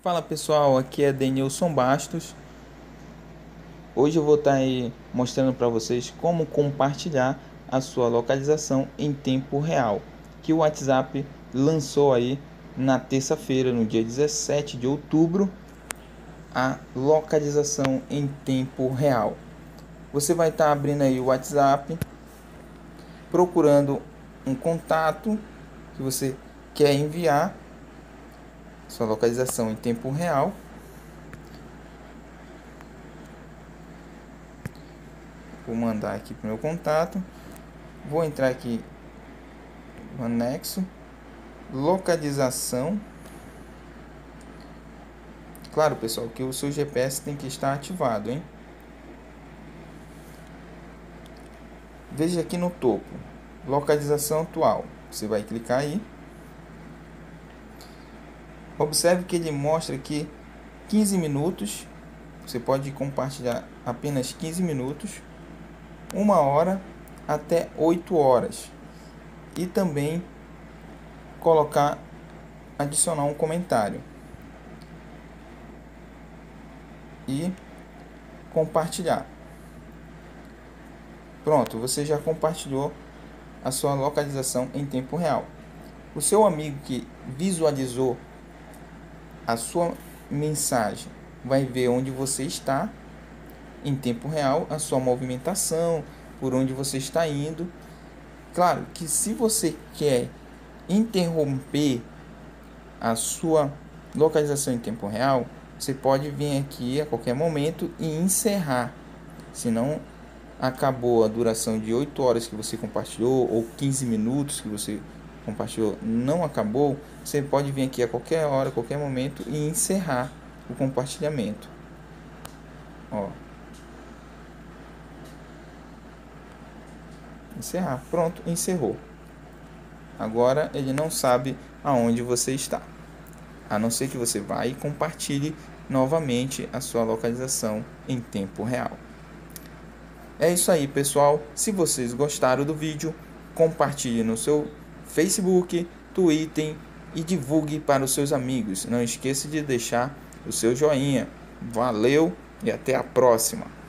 Fala pessoal, aqui é Denilson Bastos. Hoje eu vou estar aí mostrando para vocês como compartilhar a sua localização em tempo real, que o WhatsApp lançou aí na terça-feira, no dia 17 de outubro, a localização em tempo real. Você vai estar abrindo aí o WhatsApp, procurando um contato que você quer enviar sua localização em tempo real. Vou mandar aqui para o meu contato. Vou entrar aqui no anexo, localização. Claro, pessoal, que o seu GPS tem que estar ativado, hein? Veja aqui no topo, localização atual. Você vai clicar aí. Observe que ele mostra aqui 15 minutos. Você pode compartilhar apenas 15 minutos, 1 hora até 8 horas. E também adicionar um comentário e compartilhar. Pronto, você já compartilhou a sua localização em tempo real. O seu amigo que visualizou a sua mensagem vai ver onde você está em tempo real, a sua movimentação, por onde você está indo. Claro que se você quer interromper a sua localização em tempo real, você pode vir aqui a qualquer momento e encerrar. Se não acabou a duração de 8 horas que você compartilhou, ou 15 minutos que você compartilhou, não acabou, você pode vir aqui a qualquer hora, a qualquer momento e encerrar o compartilhamento. Ó. Encerrar. Pronto, encerrou. Agora ele não sabe aonde você está, a não ser que você vá e compartilhe novamente a sua localização em tempo real. É isso aí, pessoal. Se vocês gostaram do vídeo, compartilhe no seu Facebook, Twitter e divulgue para os seus amigos. Não esqueça de deixar o seu joinha. Valeu e até a próxima.